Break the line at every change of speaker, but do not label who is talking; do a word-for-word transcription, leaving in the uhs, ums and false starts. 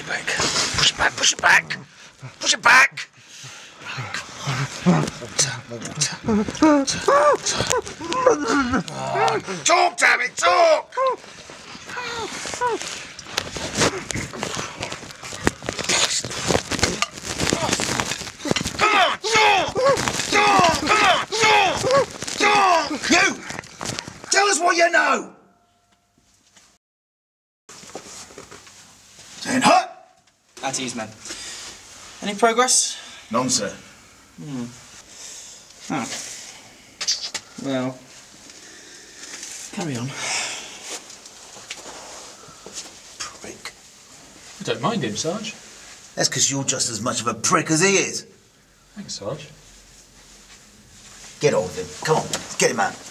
it back. Push it back, push it back. Push it back. Right, come on. Water, water, water, water. Oh, talk, damn it, talk! Come on, talk! Talk! Come on, talk! Talk! You! Tell us what you know! Saying hut!
At ease, man. Any progress?
None, sir.
Hmm. Oh. Well, carry on.
Prick.
I don't mind him, Sarge.
That's because you're just as much of a prick as he is.
Thanks, Sarge.
Get on with him. Come on, let's get him out.